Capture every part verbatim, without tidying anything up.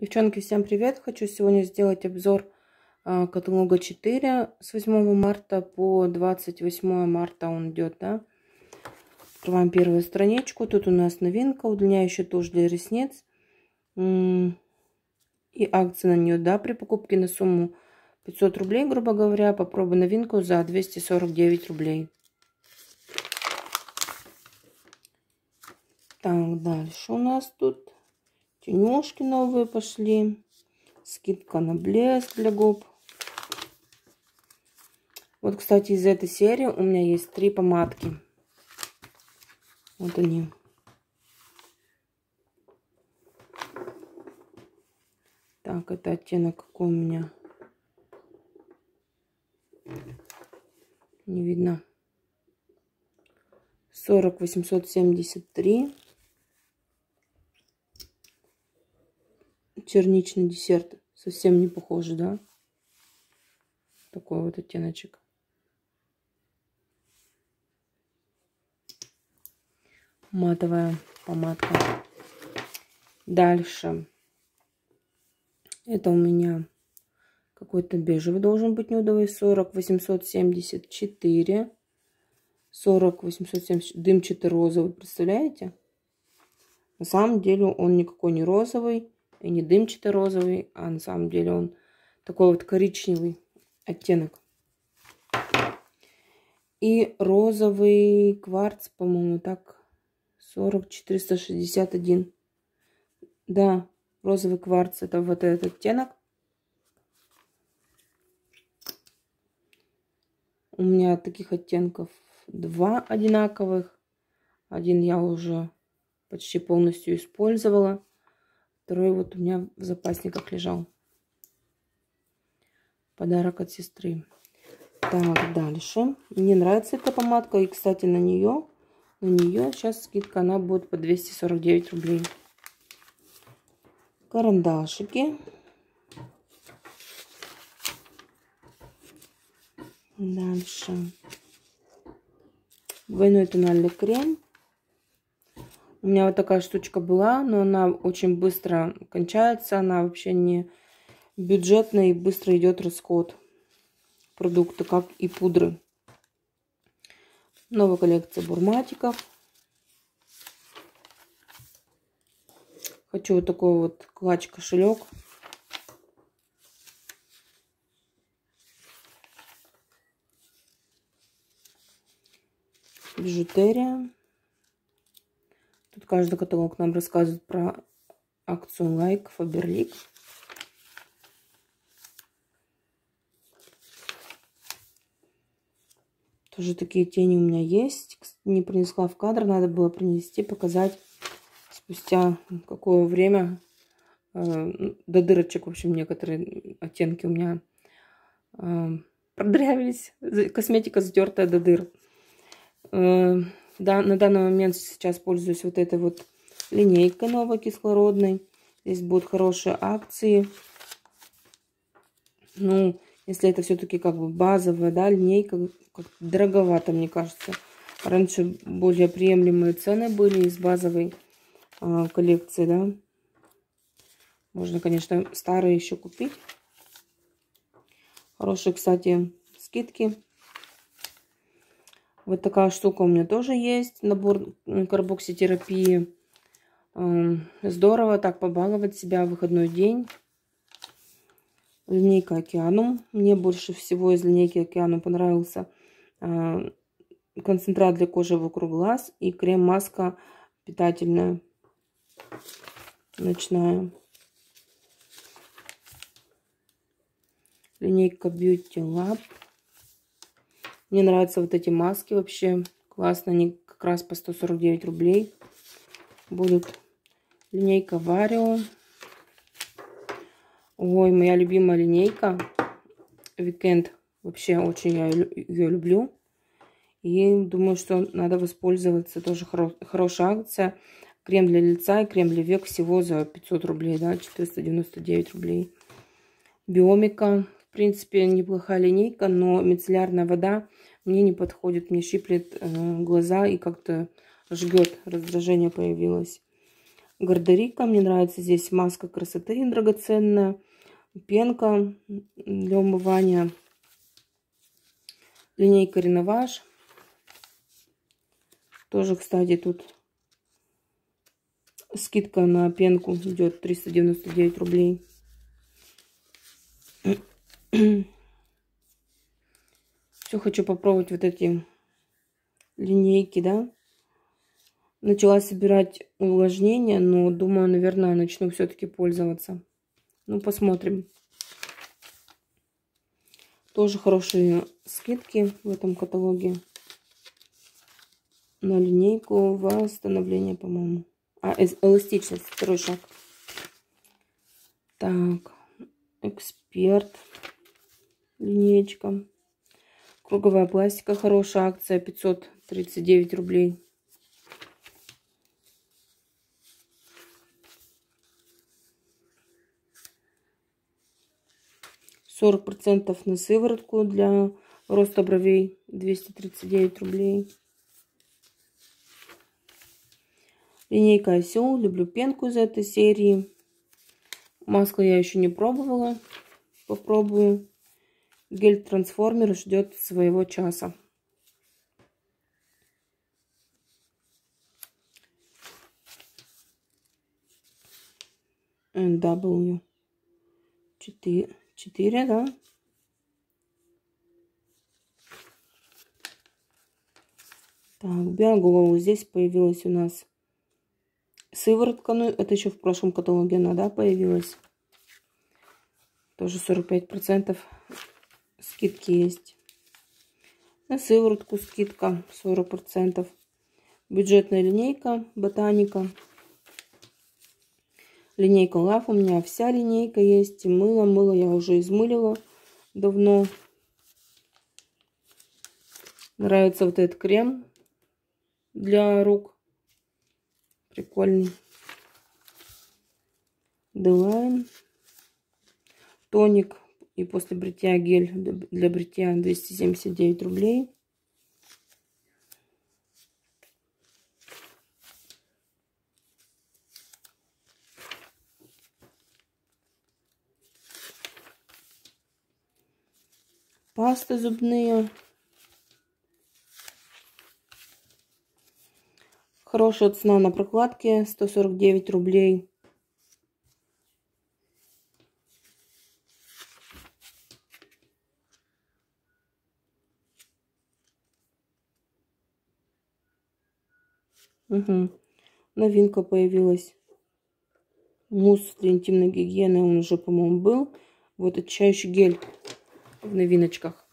Девчонки, всем привет! Хочу сегодня сделать обзор э, каталога четыре с восьмого марта по двадцать восьмое марта он идет, да? Открываем первую страничку. Тут у нас новинка, удлиняющая тушь для ресниц. И акция на нее, да, при покупке на сумму пятьсот рублей, грубо говоря. Попробуй новинку за двести сорок девять рублей. Так, дальше у нас тут тенюшки новые пошли. Скидка на блеск для губ. Вот, кстати, из этой серии у меня есть три помадки. Вот они. Так, это оттенок какой у меня? Не видно. сорок восемьсот семьдесят три. Черничный десерт. Совсем не похоже, да? Такой вот оттеночек. Матовая помадка. Дальше. Это у меня какой-то бежевый должен быть нюдовый. сорок восемьсот семьдесят четыре. сорок восемьсот семьдесят. Дымчатый розовый. Представляете? На самом деле он никакой не розовый. И не дымчатый розовый. А на самом деле он такой вот коричневый оттенок. И розовый кварц, по-моему, так. сорок четыреста шестьдесят один. Да, розовый кварц. Это вот этот оттенок. У меня таких оттенков два одинаковых. Один я уже почти полностью использовала. Второй вот у меня в запасниках лежал. Подарок от сестры. Так, дальше. Мне нравится эта помадка. И, кстати, на нее, на нее сейчас скидка, она будет по двести сорок девять рублей. Карандашики. Дальше. Двойной тональный крем. У меня вот такая штучка была, но она очень быстро кончается. Она вообще не бюджетная и быстро идет расход продукта, как и пудры. Новая коллекция бурматиков. Хочу вот такой вот клатч-кошелек. Бижутерия. Тут каждый каталог нам рассказывает про акцию лайк, Фаберлик. Тоже такие тени у меня есть. Не принесла в кадр, надо было принести, показать спустя какое время. До дырочек, в общем, некоторые оттенки у меня продрявились. Косметика затертая до дыр. Да, на данный момент сейчас пользуюсь вот этой вот линейкой новой кислородной. Здесь будут хорошие акции. Ну, если это все-таки как бы базовая, да, линейка, как дороговато, мне кажется. Раньше более приемлемые цены были из базовой а, коллекции, да. Можно, конечно, старые еще купить. Хорошие, кстати, скидки. Вот такая штука у меня тоже есть. Набор карбокситерапии. Здорово так побаловать себя в выходной день. Линейка Океанум. Мне больше всего из линейки Океанум понравился концентрат для кожи вокруг глаз и крем-маска питательная. Ночная. Линейка Beauty Lab. Мне нравятся вот эти маски вообще. Классно. Они как раз по сто сорок девять рублей будут. Линейка Vario. Ой, моя любимая линейка. Weekend. Вообще очень я ее люблю. И думаю, что надо воспользоваться. Тоже хоро хорошая акция. Крем для лица и крем для век всего за пятьсот рублей. Да, четыреста девяносто девять рублей. Биомика. В принципе, неплохая линейка, но мицеллярная вода мне не подходит. Мне щиплет э, глаза и как-то жгет. Раздражение появилось. Гордорика. Мне нравится здесь маска красоты драгоценная. Пенка для умывания. Линейка Реноваж. Тоже, кстати, тут скидка на пенку идет триста девяносто девять рублей. Все, хочу попробовать вот эти линейки, да. Начала собирать увлажнение, но думаю, наверное, начну все-таки пользоваться. Ну, посмотрим. Тоже хорошие скидки в этом каталоге. На линейку восстановления, по-моему. А, эластичность, второй шаг. Так, Эксперт. Линеечка. Круговая пластика, хорошая акция, пятьсот тридцать девять рублей. сорок процентов на сыворотку для роста бровей, двести тридцать девять рублей. Линейка Осел, люблю пенку из этой серии. Масло я еще не пробовала, попробую. Гель-трансформер ждет своего часа. эн дабл ю четыре, да? Так, Биоголову. Здесь появилась у нас сыворотка. Ну, это еще в прошлом каталоге она, да, появилась. Тоже сорок пять процентов скидки есть. На сыворотку скидка сорок процентов. Бюджетная линейка Ботаника. Линейка Love. У меня вся линейка есть. И мыло. Мыло я уже измылила давно. Нравится вот этот крем для рук. Прикольный. Делайн. Тоник и после бритья гель для бритья двести семьдесят девять рублей. Пасты зубные. Хорошая цена на прокладке, сто сорок девять рублей. Угу. Новинка появилась. Мусс для интимной гигиены, он уже, по-моему, был. Вот очищающий гель в новиночках.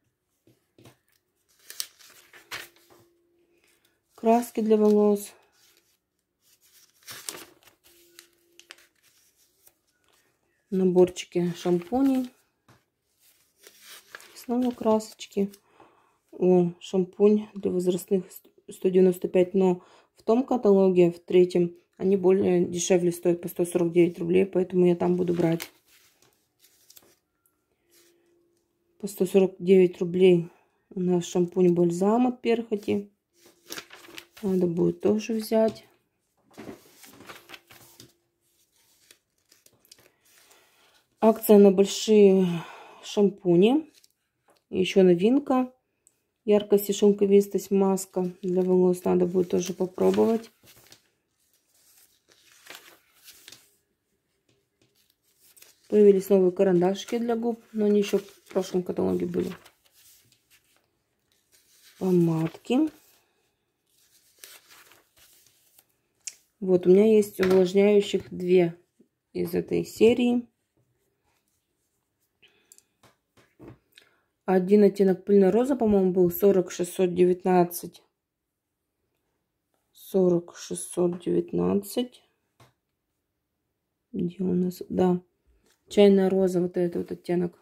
Краски для волос. Наборчики шампуней. Снова красочки. О, шампунь для возрастных сто девяносто пять, но в том каталоге, в третьем, они более дешевле стоят по сто сорок девять рублей, поэтому я там буду брать. По сто сорок девять рублей у нас шампунь бальзам от перхоти. Надо будет тоже взять. Акция на большие шампуни. Еще новинка. Яркость и шелковистость маска для волос. Надо будет тоже попробовать. Появились новые карандашики для губ, но они еще в прошлом каталоге были. Помадки. Вот, у меня есть увлажняющих две из этой серии. Один оттенок пыльная роза, по-моему, был сорок шестьсот девятнадцать. сорок шестьсот девятнадцать. Где у нас? Да. Чайная роза, вот этот вот оттенок.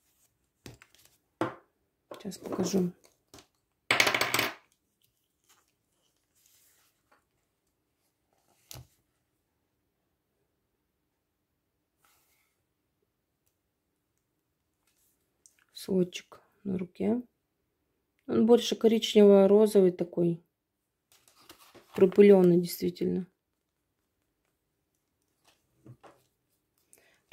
Сейчас покажу. Сводчик на руке. Он больше коричнево-розовый такой. Пропыленный, действительно.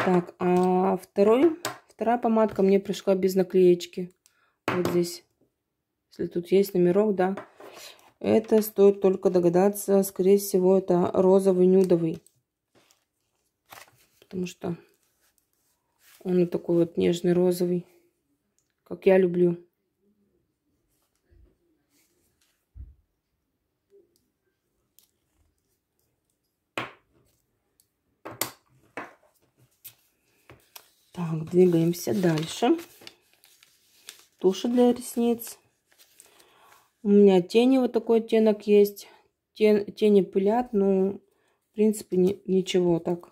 Так, а второй, вторая помадка мне пришла без наклеечки. Вот здесь. Если тут есть номерок, да. Это стоит только догадаться. Скорее всего, это розовый нюдовый. Потому что он вот такой вот нежный розовый. Как я люблю. Так, двигаемся дальше. Тушь для ресниц. У меня тени вот такой оттенок есть. Тен, тени пылят, но в принципе ни, ничего так.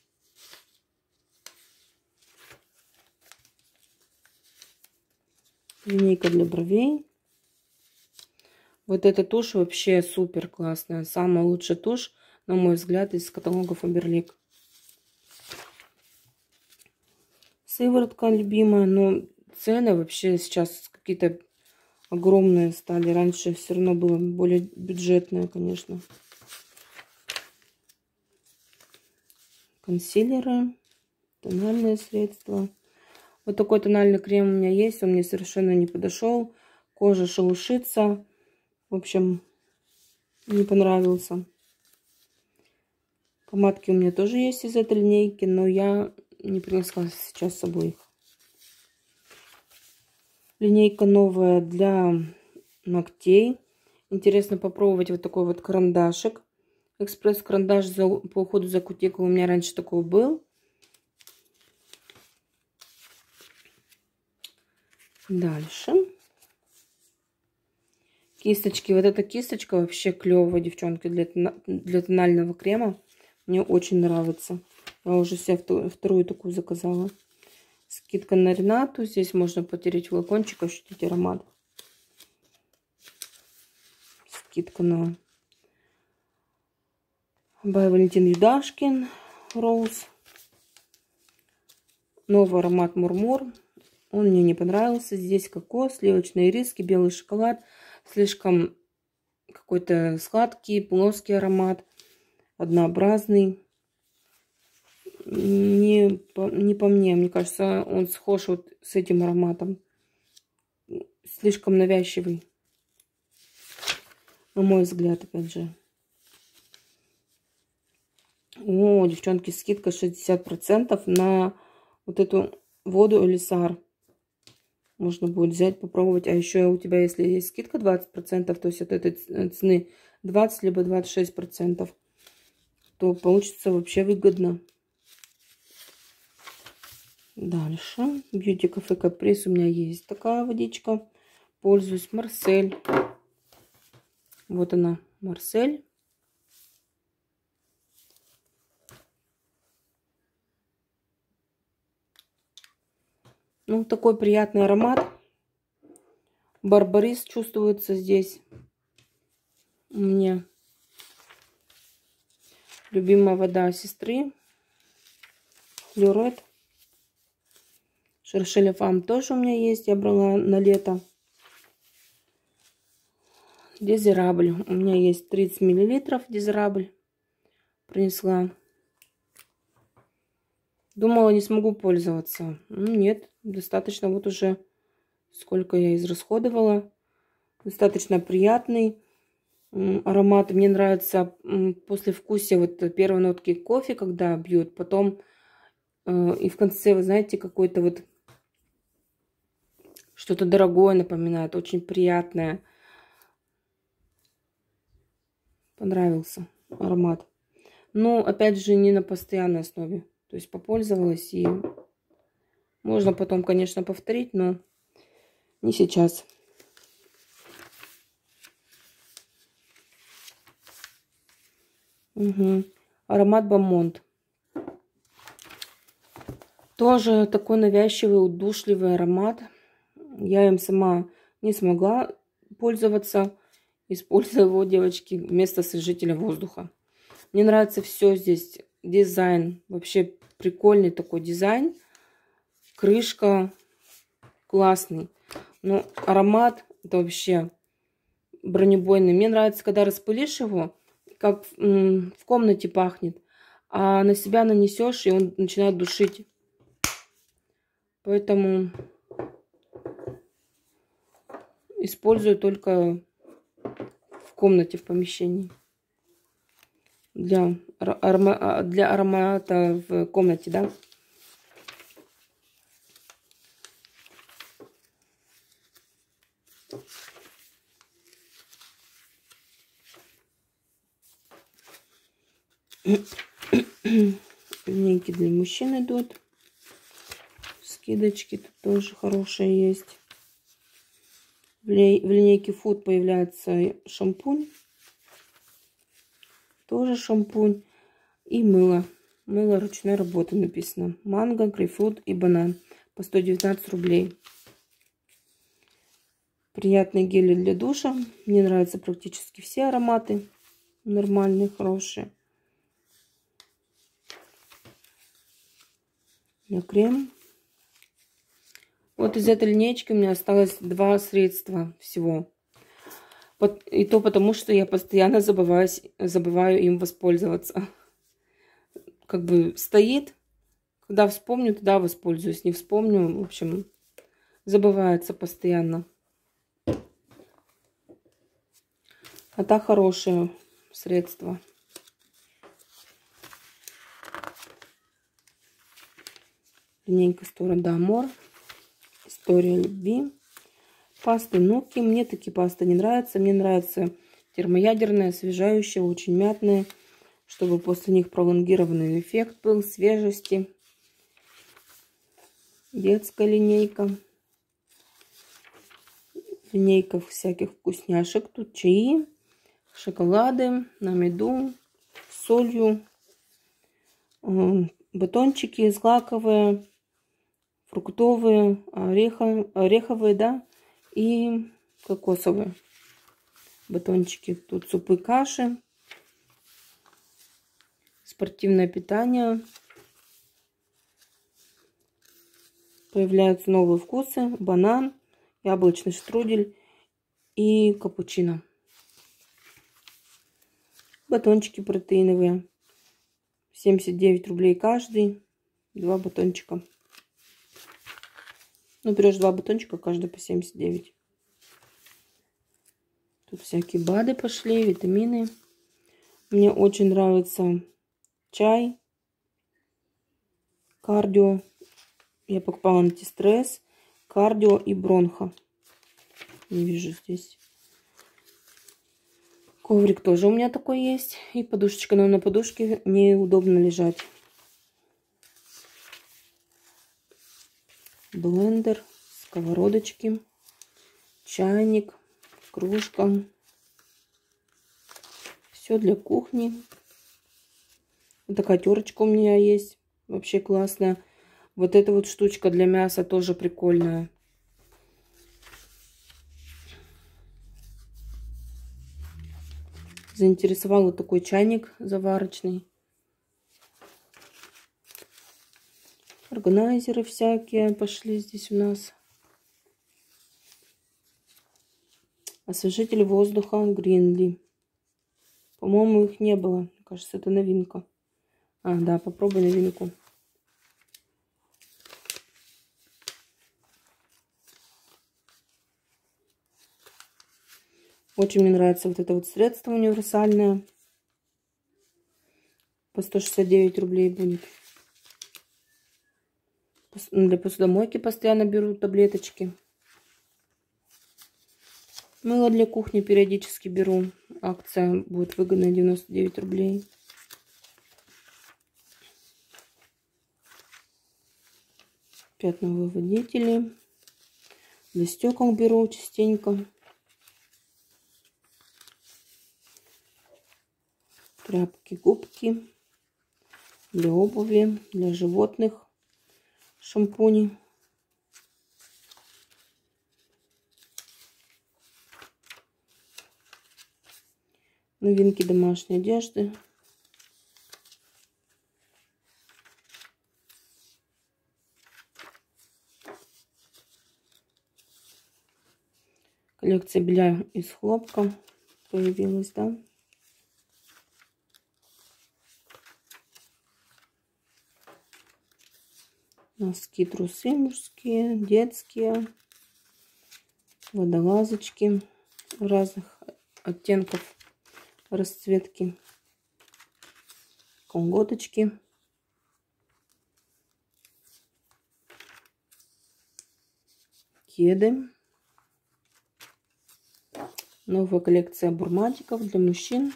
Линейка для бровей. Вот эта тушь вообще супер классная. Самая лучшая тушь, на мой взгляд, из каталога Faberlic. Сыворотка любимая, но цены вообще сейчас какие-то огромные стали. Раньше все равно было более бюджетное, конечно. Консилеры, тональные средства. Вот такой тональный крем у меня есть. Он мне совершенно не подошел. Кожа шелушится. В общем, не понравился. Помадки у меня тоже есть из этой линейки, но я не принесла сейчас с собой их. Линейка новая для ногтей. Интересно попробовать вот такой вот карандашик. Экспресс-карандаш по уходу за кутикулой. У меня раньше такой был. Дальше. Кисточки. Вот эта кисточка вообще клевая, девчонки, для, для тонального крема. Мне очень нравится. Я уже себе вторую такую заказала. Скидка на Ренату. Здесь можно потереть флакончик, ощутить аромат. Скидка на By Валентин Юдашкин Роуз. Новый аромат Мурмур. Он мне не понравился. Здесь кокос, сливочные ириски, белый шоколад. Слишком какой-то сладкий, плоский аромат. Однообразный. Не по, не по мне. Мне кажется, он схож вот с этим ароматом. Слишком навязчивый. На мой взгляд, опять же. О, девчонки, скидка шестьдесят процентов на вот эту воду Элисар. Можно будет взять, попробовать. А еще у тебя, если есть скидка двадцать процентов, то есть от этой цены двадцать либо двадцать шесть процентов, то получится вообще выгодно. Дальше. Beauty Cafe Caprice. У меня есть такая водичка. Пользуюсь. Марсель. Вот она, Марсель. Ну, такой приятный аромат. Барбарис чувствуется здесь. У меня любимая вода сестры. Флюрет. Шершеля Фам тоже у меня есть. Я брала на лето. Дезирабль. У меня есть тридцать миллилитров дезирабль. Принесла. Думала, не смогу пользоваться. Нет, достаточно. Вот уже сколько я израсходовала. Достаточно приятный аромат. Мне нравится послевкусие вот первой нотки кофе, когда бьет. Потом и в конце, вы знаете, какой-то вот что-то дорогое напоминает. Очень приятное. Понравился аромат. Но, опять же, не на постоянной основе. То есть попользовалась, и можно потом, конечно, повторить, но не сейчас. Угу. Аромат Бомонт. Тоже такой навязчивый, удушливый аромат. Я им сама не смогла пользоваться. Использую его, девочки, вместо освежителя воздуха. Мне нравится все здесь. Дизайн. Вообще прикольный такой дизайн. Крышка. Классный. Но аромат это вообще бронебойный. Мне нравится, когда распылишь его, как в комнате пахнет. а на себя нанесешь, и он начинает душить. Поэтому использую только в комнате, в помещении. Для, арома, для аромата в комнате, да. Линейки для мужчин идут. Скидочки тут тоже хорошие есть. В линейке Food появляется шампунь. Тоже шампунь. И мыло. Мыло ручной работы написано. Манго, грейпфрут и банан. По сто девятнадцать рублей. Приятные гели для душа. Мне нравятся практически все ароматы. Нормальные, хорошие. Для крем. Вот из этой линейки у меня осталось два средства всего. И то потому, что я постоянно забываю, забываю им воспользоваться. Как бы стоит. Когда вспомню, тогда воспользуюсь. Не вспомню, в общем, забывается постоянно. А так хорошее средство. Линейка Стора Дамор. История любви. Пасты Нуки. Мне такие пасты не нравятся. Мне нравятся термоядерные, освежающие, очень мятные. Чтобы после них пролонгированный эффект был, свежести. Детская линейка. Линейка всяких вкусняшек. Тут чаи, шоколады, на меду, с солью. Батончики злаковые, фруктовые, ореховые, ореховые, да, и кокосовые батончики. Тут супы, каши, спортивное питание. Появляются новые вкусы: банан, яблочный штрудель и капучино. Батончики протеиновые. семьдесят девять рублей каждый. Два батончика. Ну, берешь два батончика, каждый по семьдесят девять. Тут всякие БАДы пошли, витамины. Мне очень нравится чай. Кардио. Я покупала антистресс, кардио и бронхо. Не вижу здесь. Коврик тоже у меня такой есть. И подушечка, но на подушке неудобно лежать. Блендер, сковородочки, чайник, кружка. Все для кухни. Вот такая терочка у меня есть. Вообще классная. Вот эта вот штучка для мяса тоже прикольная. Заинтересовал вот такой чайник заварочный. Органайзеры всякие пошли здесь у нас. Освежитель воздуха Гринли. По-моему, их не было. Мне кажется, это новинка. А, да, попробуй новинку. Очень мне нравится вот это вот средство универсальное. По сто шестьдесят девять рублей будет. Для посудомойки постоянно беру таблеточки. Мыло для кухни периодически беру. Акция будет выгодная, девяносто девять рублей. Пятновыводители. Для стекол беру частенько. Тряпки, губки. Для обуви, для животных. Шампуни. Новинки домашней одежды. Коллекция белья из хлопка появилась, да? Носки, трусы мужские, детские, водолазочки разных оттенков расцветки, колготочки, кеды. Новая коллекция бурматиков для мужчин.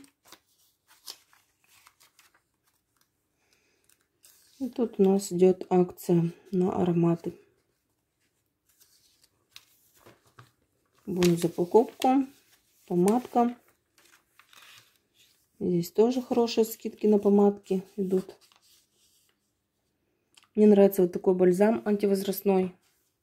И тут у нас идет акция на ароматы. Бонус за покупку. Помадка. Здесь тоже хорошие скидки на помадки идут. Мне нравится вот такой бальзам антивозрастной.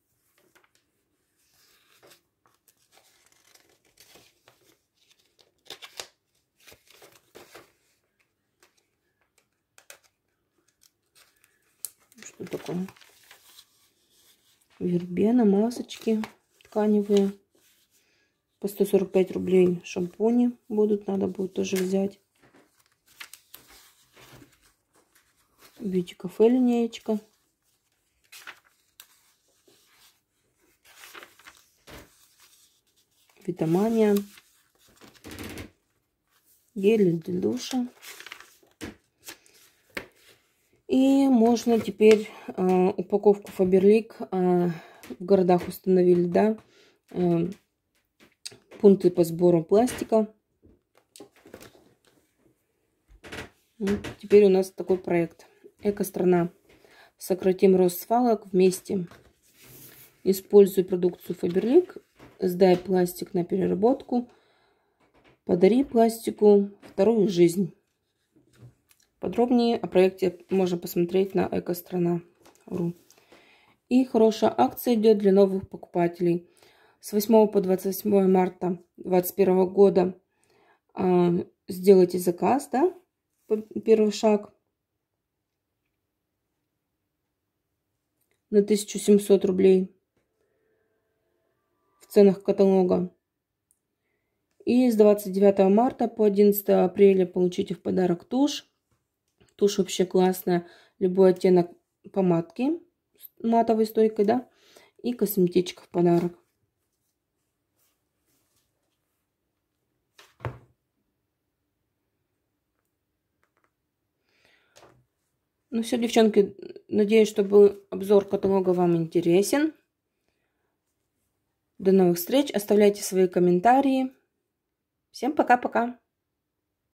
Что такое? Вербена, масочки тканевые. По сто сорок пять рублей шампуни будут. Надо будет тоже взять. Бьюти кафе линеечка. Витамания. Гели для душа. И можно теперь э, упаковку Faberlic э, в городах установили, да, э, пункты по сбору пластика. Вот теперь у нас такой проект. Эко-страна. Сократим рост свалок вместе. Используй продукцию Faberlic. Сдай пластик на переработку. Подари пластику вторую жизнь. Подробнее о проекте можно посмотреть на экострана точка ру. И хорошая акция идет для новых покупателей. С восьмого по двадцать восьмое марта две тысячи двадцать первого года э, сделайте заказ, да, первый шаг на тысячу семьсот рублей в ценах каталога. И с двадцать девятого марта по одиннадцатое апреля получите в подарок тушь. Тушь вообще классная. Любой оттенок помадки матовой стойкой, да. И косметичка в подарок. Ну все, девчонки. Надеюсь, что был обзор каталога вам интересен. До новых встреч. Оставляйте свои комментарии. Всем пока-пока.